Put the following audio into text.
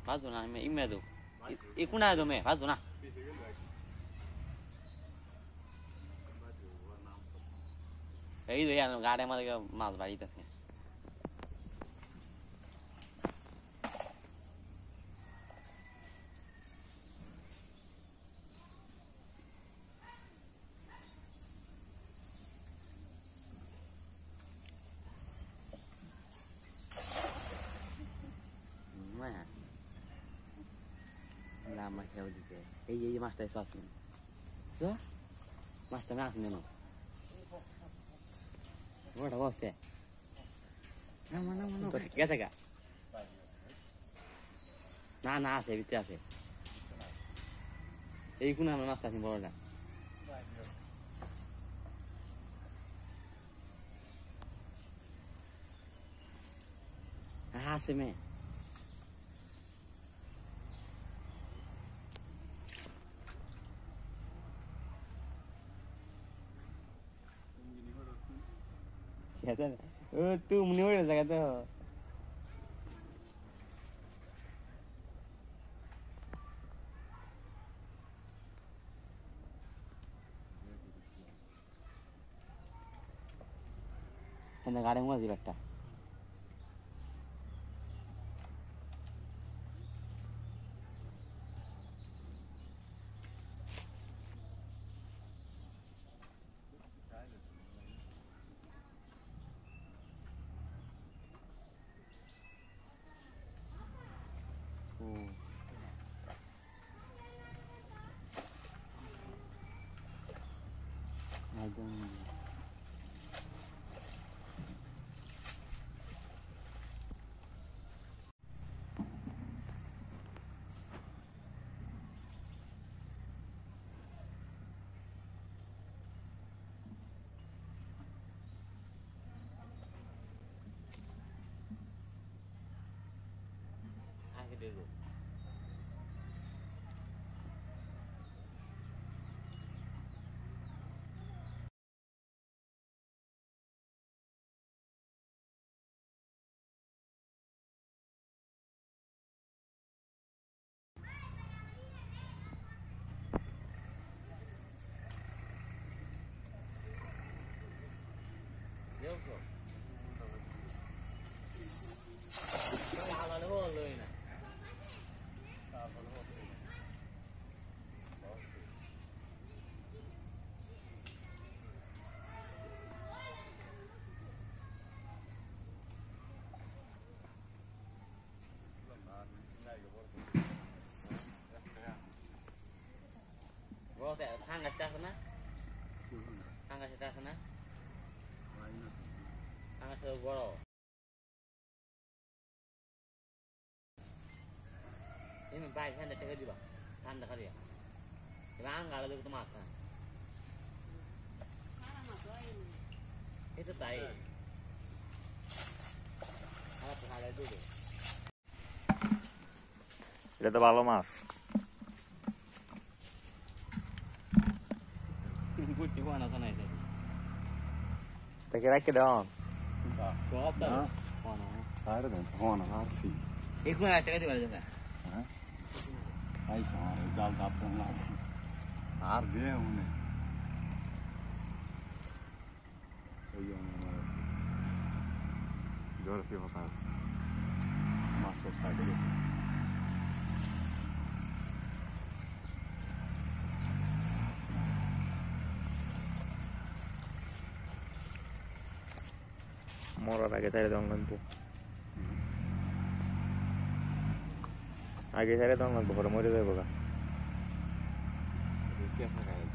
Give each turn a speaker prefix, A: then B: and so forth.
A: भाजू ना मैं इमे दो इकुना दो मैं भाजू ना यही दो यार गाड़ी में माल भाई तक lama saya udah iya mas teh sos ini so mas teh mas ini no what was it nama कैसा क्या ना से बित्या से यही कुना में नाश्ता सिंह बोला हाँ से में कहता है तू मुन्ने उड़ सकता है என்ன गाड़ी में मजी बैठा दे दो देखो चावल वो लोई ना वो ते सांगा स्टेशन सांगा तो बड़ो ini baik kan dah cakap juga kan dah kali ya sekarang kalau itu makan itu tai kalau pengalah dulu
B: এটা তো ভালো মাছ
A: গুটি কোনা কোনা এটা
B: তাকে রাখে দাও
A: কত কোনা
C: আর দেন কোনা আর সি
A: এখন একটা দিবা জানা
C: হ্যাঁ आई सारे जाल दापन ला हार दे उन्हें सही है हमारा जोर से होता है मास्टर साइड में
B: मोरा आगे तेरे दोंगन तो आगे सारे दोंगन बहुत मरे जाए बगा
C: क्या फर्क है